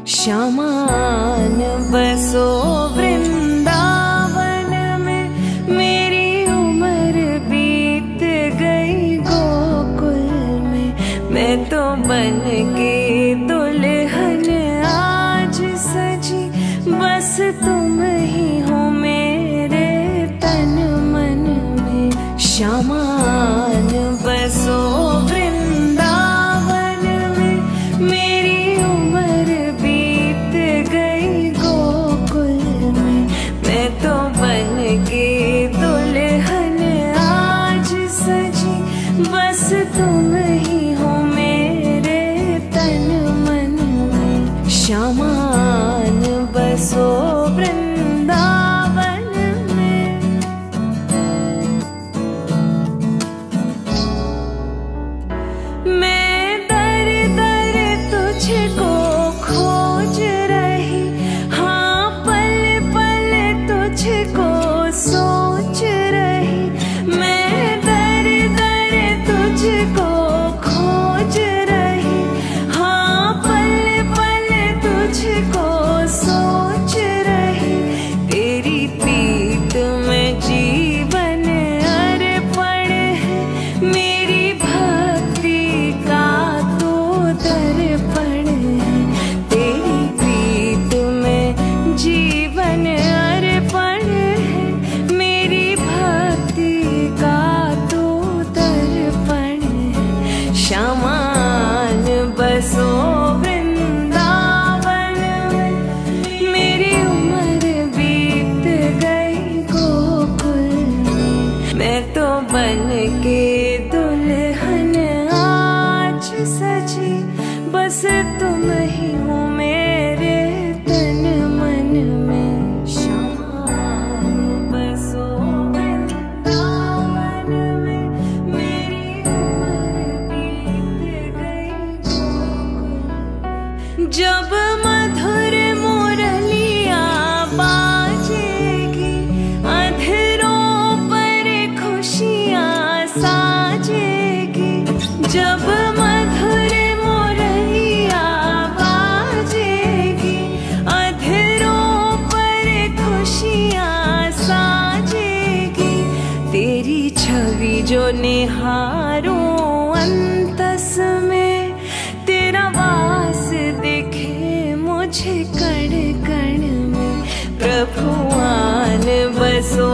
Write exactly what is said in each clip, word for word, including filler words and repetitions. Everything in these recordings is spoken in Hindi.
श्यामान बसो वृंदावन में, मेरी उम्र बीत गई गोकुल में। मैं तो बन के दुल्हन आज सजी, बस तुम ही हो मेरे तन मन में। श्यामान बसो वृंदावन में, मेरी उम्र बीत गई गोकुल में। मैं तो बन के दुल्हन आज सजी, बस तुम ही हो मेरे तन मन में। श्यामान बसो वृंदावन में। मैं दर दर तुझको खोज रही, हाँ पल पल तुझको सोच रही। मैं दर दर तुझको खोज रही, हाँ पल पल तुझको सोच रही। तेरी प्रीत में जीवन अर्पण है, मेरी भक्ति का तो दर्पण है। तेरी प्रीत में जीवन अर्पण है, मेरी भक्ति का तो दर्पण है। श्यामान बसो वृंदावन में, मेरी उम्र बीत गई गोकुल में। मैं तो बन के दुल्हन आज सजी, बस तुम ही हो मेरे तन मन में। श्यामान बसो वृंदावन में, मेरी उम्र बीत गई गोकुल में। जब मधुर मुरलिया बाजेगी, अधरों पर खुशियाँ साजेगी। जब मधुर मुरलिया बाजेगी, अधरों पर खुशियाँ साजेगी। तेरी छवि जो निहारूं अंतस में, तेरा वास दिखे मुझे कण कण में। प्रभु आन बसो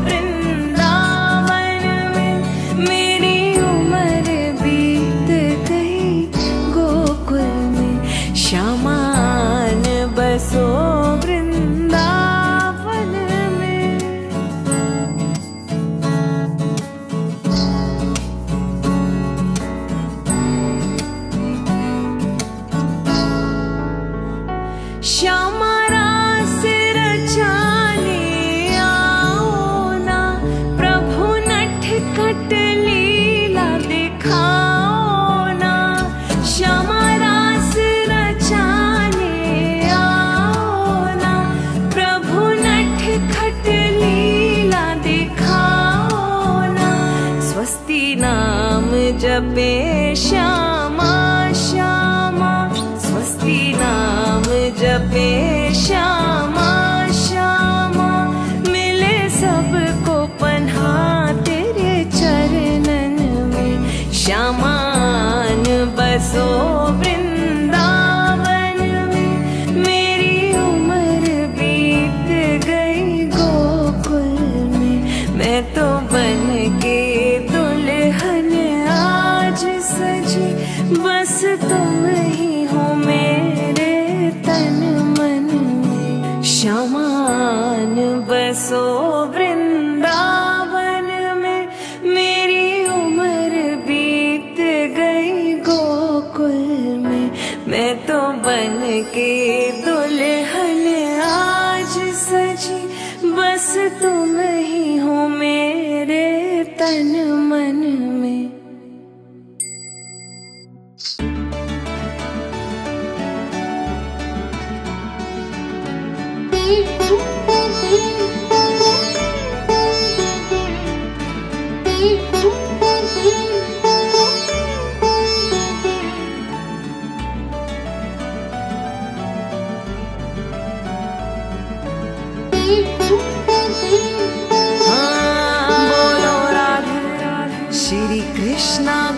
वृंदावन में, मेरी उम्र बीत गई गोकुल में। श्यामान बसो वृंदावन में। श्यामा रास रचाने आओ ना, प्रभु नटखट लीला दिखाओ ना। श्यामा रास रचाने आओ ना, प्रभु नटखट लीला दिखाओ ना। स्वस्ति नाम जपे श्यामा श्यामा, स्वस्ति नाम जपे श्यामा श्यामा। मिले सबको पन्हा तेरे चरणन में। श्यामान बसो वृंदावन में, मेरी उम्र बीत गई गोकुल में। मैं तो बन के दुल्हन आज सजी, बस तुम ही हो मेरे तन मन में। श्यामान बसो वृंदावन में, मेरी उम्र बीत गई गोकुल में। मैं तो बन के दुल्हन आज सजी, बस तुम ही हो मेरे तन मन में।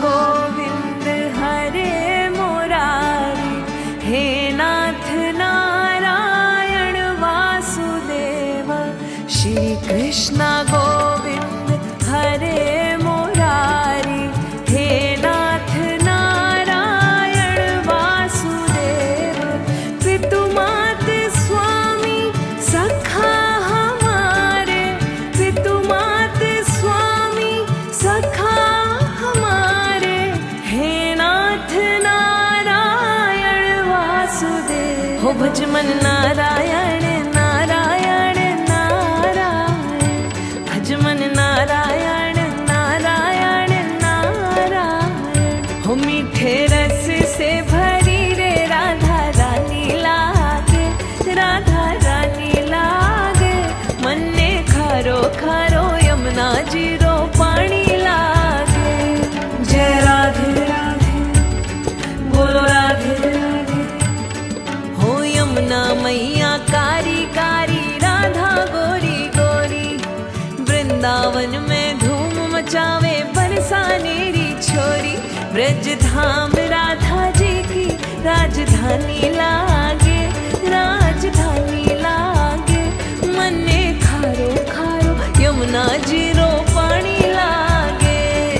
गोविंद हरे मुरारी, हे नाथ नारायण वासुदेव। श्री कृष्ण गोविंद हरे मुरारी, हे नाथ नारायण वासुदेव। पितु मात स्वामी सखा हमारे, पितु मात स्वामी सखा हमारे, हे नाथ नारायण वासुदेव। हो भज मन नारायण नारायण नारायण, भज मन नारायण नारायण नारायण। हो मीठे रस से भरी रे राधा रानी लागे, राधा रानी लागे। मन ने खारो खारो यमुना जीरो पानी लागे। जय राधे राधे, बोलो राधे राधे। हो यमुना मैया कारी कारी, राधा गोरी गोरी। वृंदावन में धूम मचावे बरसानेरी छोरी। ब्रज धाम राधा जी की राजधानी लागे, राजधानी लागे। मन ने खारो खारो यमुना जीरो पानी लागे।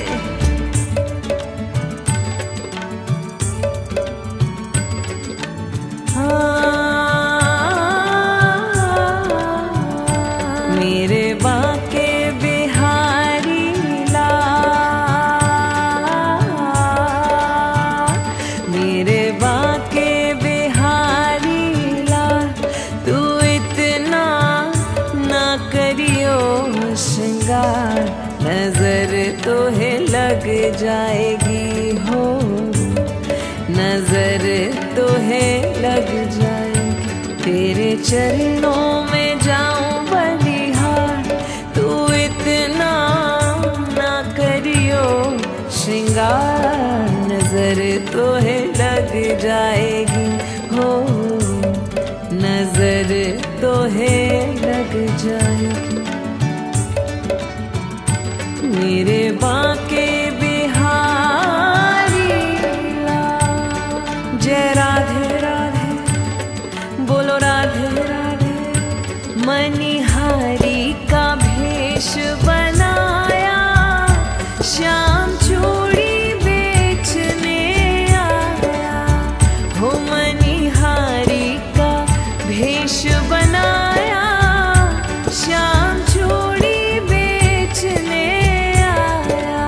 मेरे बाके बिहारी लाल, मेरे बाके बिहारी लाल। तू इतना ना करियो श्रृंगार, नजर तो है लग जाएगी हो, नजर तो है लग जाएगी। तेरे चरणों में जाऊं बलिहार, तू इतना ना करियो श्रृंगार, नजर तो है लग जाएगी हो, नजर तो है लग जाएगी। मेरे बाके बिहारी लाल। जय राधे राधे, बोलो राधे राधे। मनिहारी का भेष बनाया, श्याम चूड़ी बेचने आया। हो मनिहारी का भेष बनाया, श्याम चूड़ी बेचने आया।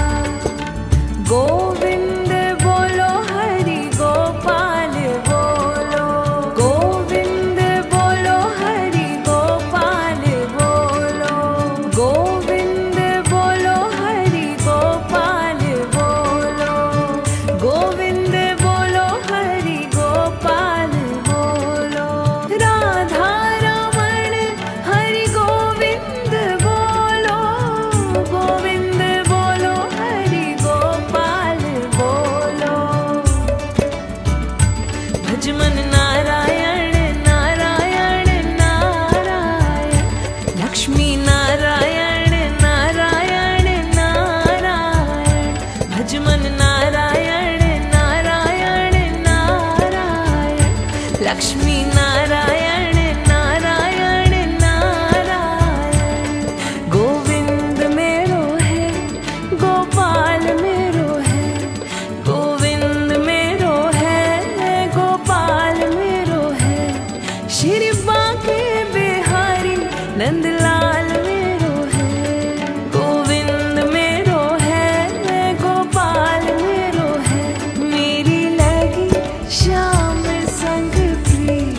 गोविंद बोलो हरि गोपाल बोलो, गोविंद बोलो हरि गोपाल बोलो, गोविंद बोलो हरि गोपाल बोलो, गोविंद बोलो हरि गोपाल बोलो। राधा रमण हरि गोविंद बोलो, गोविंद बोलो हरि गोपाल बोलो। भज मन नारायण नारायण नारायण, लक्ष्मी नारायण नारायण नारायण। भज मन नारायण नारायण नारायण, लक्ष्मी नारायण नारायण नारायण। गोविंद मेरो है, गोपाल मेरो है, गोविंद मेरो है, गोपाल मेरो है। श्री बाके बिहारी नंदलाल मेरो है, गोविंद मेरो है, गोपाल मेरो है। मेरी लगी श्याम संग प्रिय,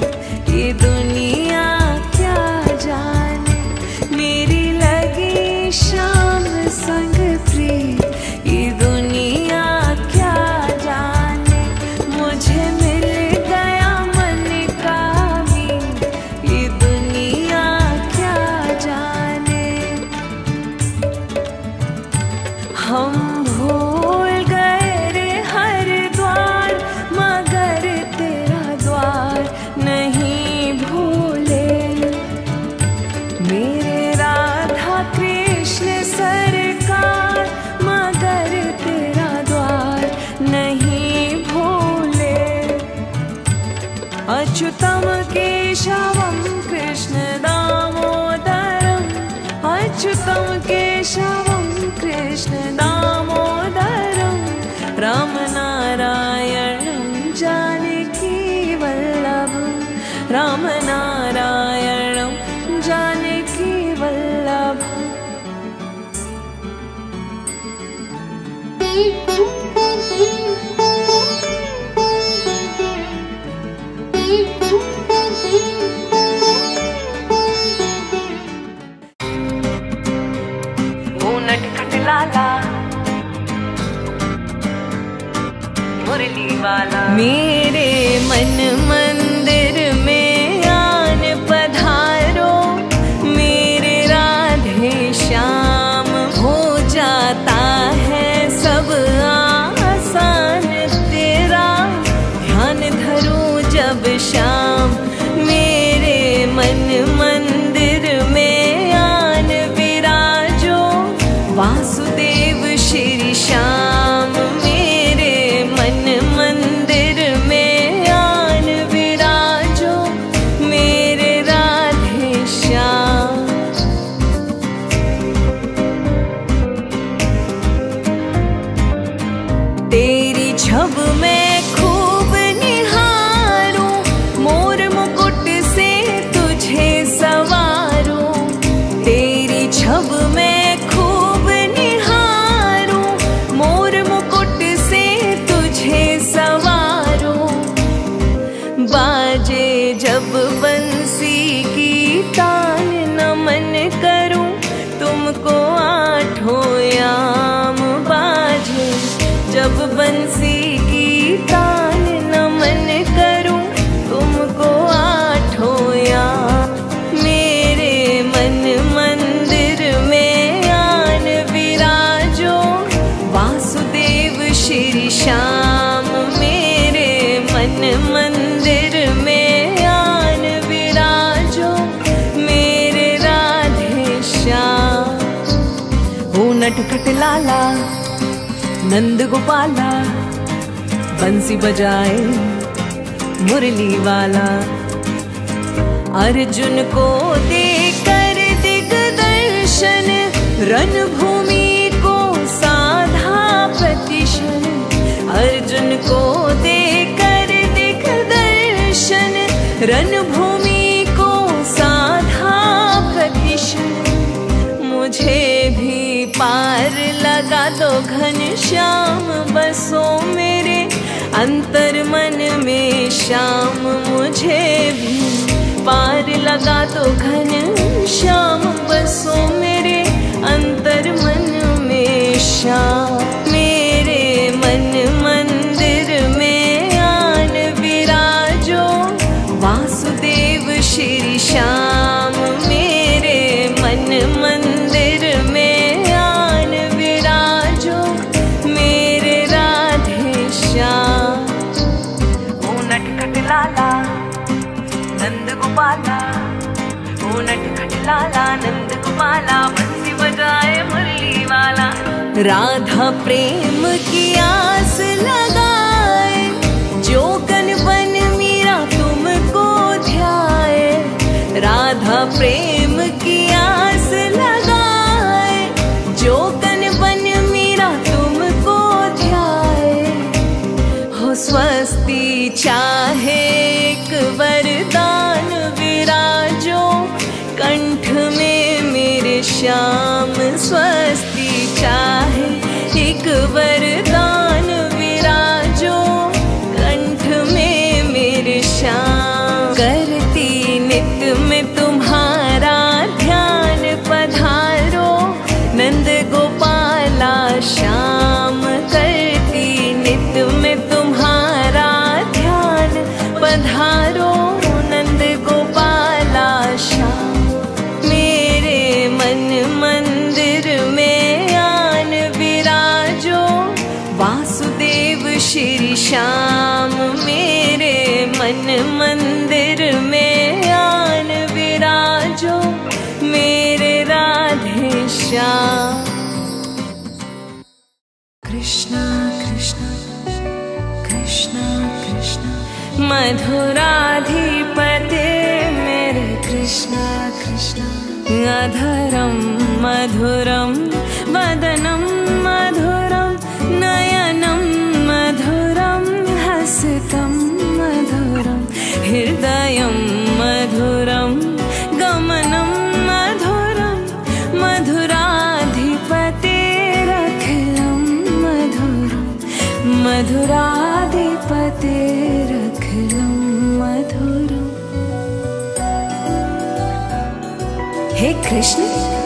अच्युतं केशवं कृष्ण दामोदरम् अच्युतं केशवं कृष्ण दामोदरम् रामनारायणं जानकी वल्लभं रामनारायणं जानकी वल्लभम्। नटखट लाला मुरली वाला मेरे मन मंदिर में आन पधारो मेरे राधे श्याम हो जाता है सब आसान तेरा ध्यान धरूं जब शाम मेरे मन मंदिर में आन विराजो वासुदेव श्री श्याम मेरे मन मंदिर में आन विराजो मेरे राधे श्याम। तेरी छब में खूब निहारूं मोर मुकुट से तुझे सवारूं तेरी छब में खूब निहारूं मोर मुकुट से तुझे सवारूं बाजे जब बंसी की तान नमन करूं तुमको आठों याम बाजे जब बंसी की तान नमन करूं तुमको आठों याम मेरे मन मंदिर में आन विराजो वासुदेव श्री श्याम मेरे मन मंदिर में आन विराजो मेरे राधे श्याम। ओ नटखट लाला नंद गोपाला बंसी बजाए मुरली वाला अर्जुन को देकर दिग्दर्शन रणभूमि को साधा प्रतिशन अर्जुन को देकर दिग्दर्शन रणभूमि को साधा प्रतिशन मुझे भी पार लगा दो घनश्याम बसो मेरे अंतर मन में श्याम मुझे भी पार लगा दो घनश्याम बसो मेरे अंतर मन में श्याम मेरे मन मंदिर में आन विराजो वासुदेव श्री श्याम मेरे मन मंदिर में आन विराजो मेरे राधे श्याम। ओ नटखट लाला नंद गोपाला ओ नटखट लाला नंद गोपाला बंसी बजाए मुरली वाला राधा प्रेम की आस लगाए जोगन बन मीरा तुमको ध्याए राधा प्रेम की आस लगाए जोगन बन मीरा तुमको ध्याए हो स्वस्ति चाहे एक वरदान विराजो कंठ में मेरे श्याम स्वस्ति चाहे एक वरदान विराजो कंठ में मेरे श्याम करती नित में तुम्हारा ध्यान पधारो नंद गोपाला श्याम करती नित में तुम्हारा ध्यान पधारो नंद गोपाला श्याम मेरे मन मंदिर में आन विराजो वासुदेव श्री श्याम मेरे मन मंदिर में आन विराजो मेरे राधे श्याम। कृष्णा कृष्णा कृष्णा कृष्णा मधुराधिपते मेरे कृष्णा कृष्णा। अधरं मधुरं वदनं मधुरं नयनं मधुरं हसितं मधुरं हृदयं मधुरं गमनं मधुरं मधुराधिपतेरखिलं मधुरं मधुराधिपतेरखिलं मधुरं। हे कृष्ण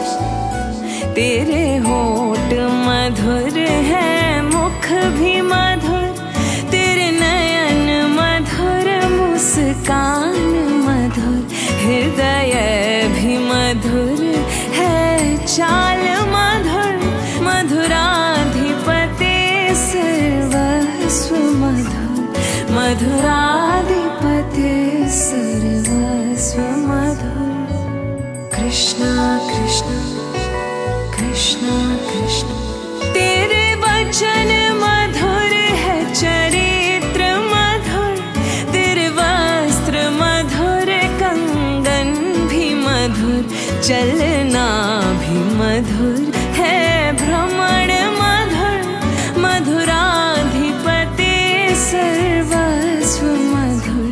तेरे होठ मधुर है, मुख भी मधुर, तेरे नयन मधुर, मुस्कान मधुर, हृदय भी मधुर है, चाल मधुर, मधुराधिपते सर्वस्व मधुर, मधुराधिपते सर्वस्व मधुर। कृष्णा कृष्णा कृष्णा कृष्णा। तेरे वचन मधुर है, चरित्र मधुर, तेरे वस्त्र मधुर, कंगन भी मधुर, चलना भी मधुर है, भ्रमण मधुर, मधुराधिपते सर्वस्व मधुर,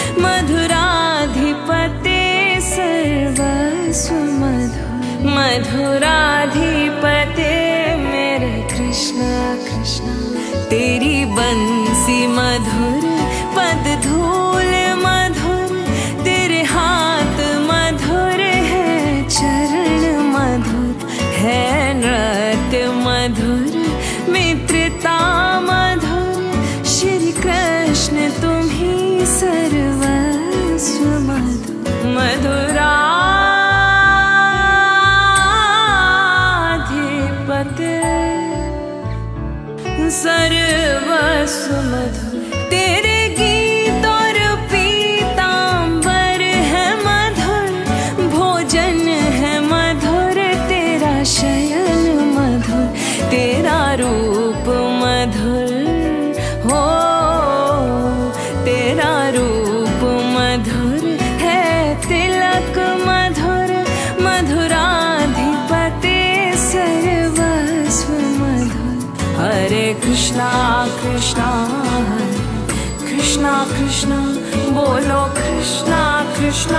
मधुराधिपते सर्वस्व मधुर, मधुराधिपते मेरे कृष्णा कृष्णा। तेरी बंसी मधुर, पद धूल मधुर, तेरे हाथ मधुर है, चरण मधुर है, नृत्य मधुर, मित्रता मधुर, श्री कृष्ण तुम ही सर्वस्व मधुर, मधुराधिपते सर्वस्व मधुर। तेरे गीत और पीतांबर है मधुर, भोजन है मधुर, तेरा शयन मधुर, तेरा रूप मधुर हो, तेरा रूप मधुर है, तिलक मधुर, मधुराधिपते सर्वस्व मधुर। हरे कृष्णा कृष्णा हरे कृष्णा कृष्णा, बोलो कृष्णा कृष्णा।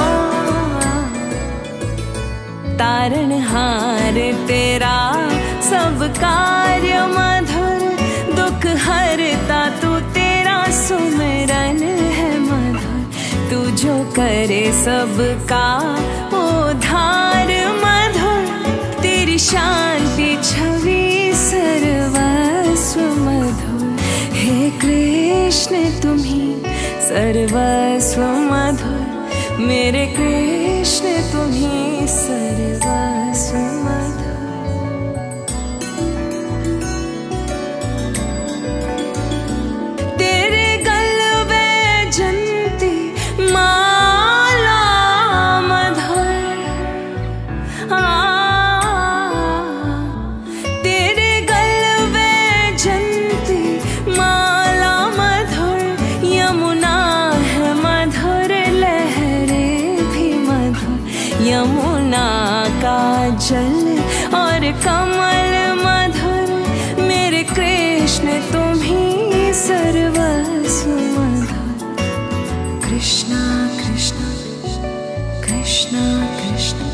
तारणहार तेरा सब कार्य मधुर, दुख हरता तू, तेरा सुमिरन है मधुर, तू जो करे सबका उद्धार मधुर, तेरी शांति छवि सर्वस्व मधुर। हे कृष्ण तुम ही सर्वस्व मधुर, मेरे कृष्ण तुम ही सर्वस्व मधुर। तेरे गलवे जंती माला मधुर, आ तेरे गलवे जंती माला मधुर, यमुना है मधुर, लहरे भी मधुर, यमुना का जल और कमल मधुर, मेरे कृष्ण तुम ही सर्वस्व मधुर। कृष्णा कृष्णा कृष्णा कृष्णा।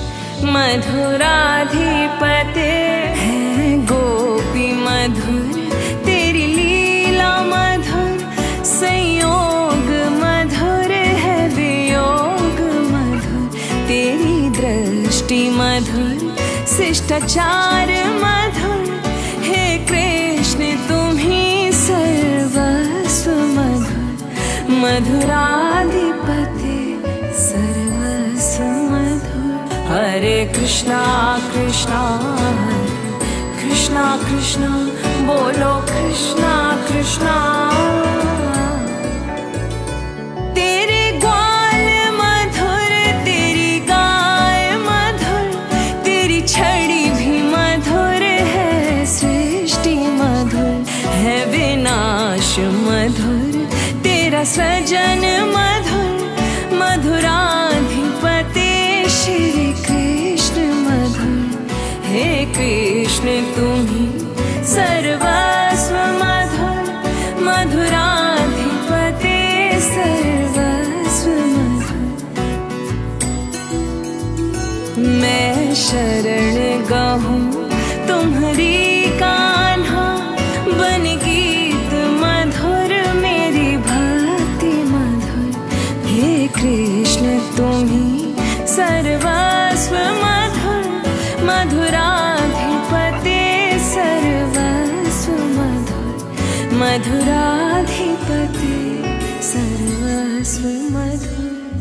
मधुराधिपते है गोपी मधुर, तेरी लीला मधुर, संयोग मधुर है, वियोग मधुर, तेरी दृष्टि मधुर, शिष्टाचार मधुर, हे कृष्ण तुम ही सर्वस्व मधुर, मधुराधिपते सर्वस्व मधुर। हरे कृष्णा कृष्णा हरे कृष्णा कृष्णा, बोलो कृष्णा कृष्णा। तेरे ग्वाल मधुर, तेरी गाय मधुर, तेरी छड़ी भी मधुर है, सृष्टि मधुर है, विनाश मधुर, तेरा मेरा सजन मधुर मधुराधिपति श्री कृष्ण मधुर। हे कृष्ण तुम्ही सर्वस्व मधुर मधुराधिपति सर्वस्व मधुर। मैं शरण गहूँ तुम्हारी कान्हा, बन गीत मधुर मेरी भक्ति मधुर। हे कृष्ण तुम्ही सर्वस्व मधुर मधुराधिपति सर्वस्व मधुर मधुराधिपति सर्वस्व मधुर।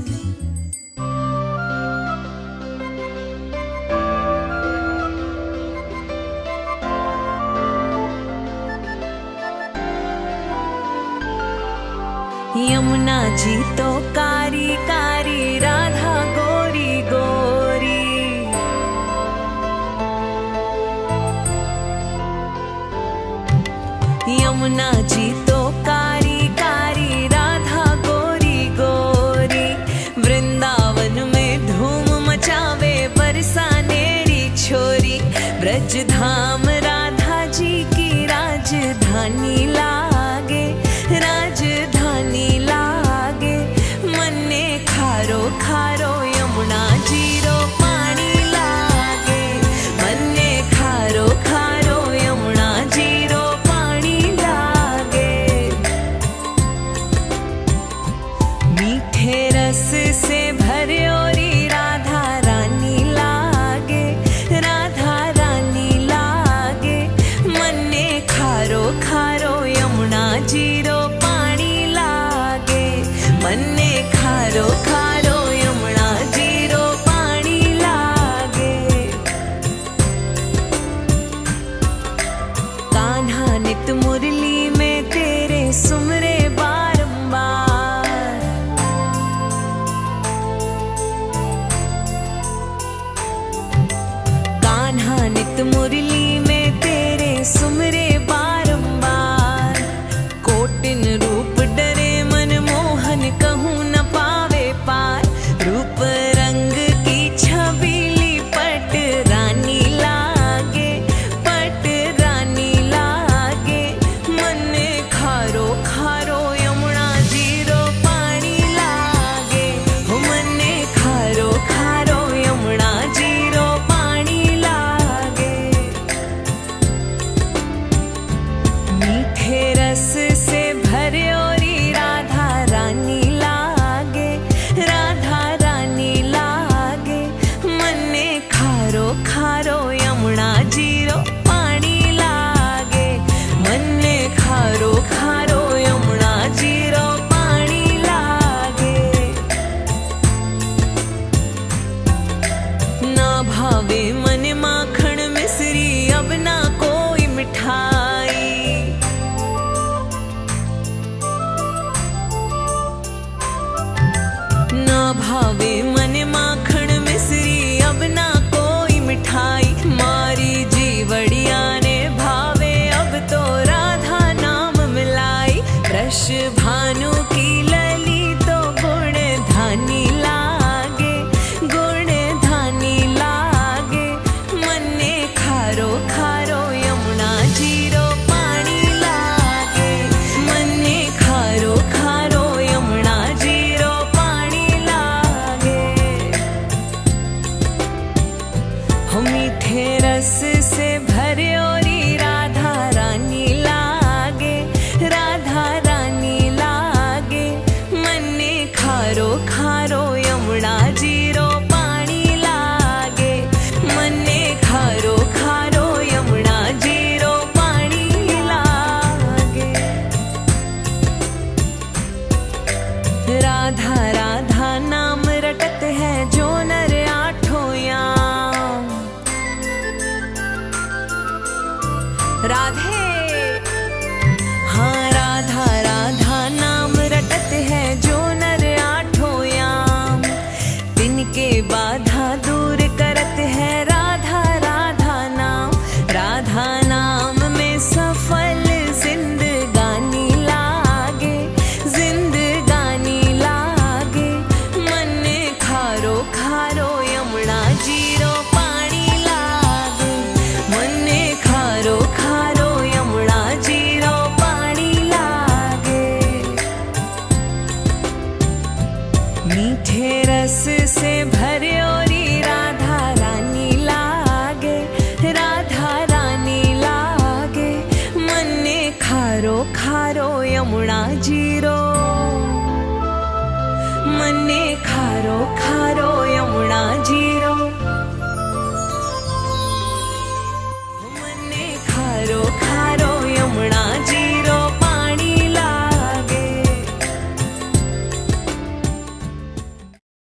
यमुना जी तो कारी कारी, राधा गोरी गोरी। यमुना जी तो कारी कारी, राधा गोरी गोरी। वृंदावन में धूम मचावे बरसानेरी छोरी। ब्रज धाम राधा जी की राजधानी लागे, राजधानी लागे। मन्ने खारो खारो यमुना जीरो पानी लागे। मन्ने खारो खारो यमुना जीरो पानी लागे। मीठे रस से भरियोरी राधा रानी लागे, राधा रानी लागे। मन्ने खारो खारो यमुना जीरो मन्ने खारो खारो यमुना जीरो पानी लागे। कान्हा नित मुरली में तेरे सुमरे बारंबार। कान्हा नित मुरली में तेरे सुमरे बारंबार। कोटिन रूप डरे कहूँ न पावे पार। रूप रंग की छबीली पट रानी लागे, पट रानी लागे। मन्ने खारो खारो यमुना जीरो पानी लागे। हो मन्ने खारो खारो यमुना जीरो पानी लागे। मीठे रस से भरियोरी राधा रानी लागे, राधा रानी लागे। मन्ने खारो खारो यमुना जीरो पानी लागे। मन्ने खारो खारो यमुना जीरो पानी लागे। ना भावे मन माखन मिश्री, अब ना कोई मिठाई। ना भावे मन माखन मिश्री, अब ना कोई मिठाई। मारी जीवड़िया ने भावे, अब तो राधा नाम मिलाई। वृष भानु की लली तो गुण धानी लागे, गुण धानी लागे। मन्ने खारो खारो यमुना जीरो पानी लागे। मन्ने खारो खारो यमुना जीरो पानी लागे। हो मीठे रस से भरियोरी राधा रानी लागे, राधा रानी लागे। यमुना जीरो, मने खारो खारो यमुना जीरो।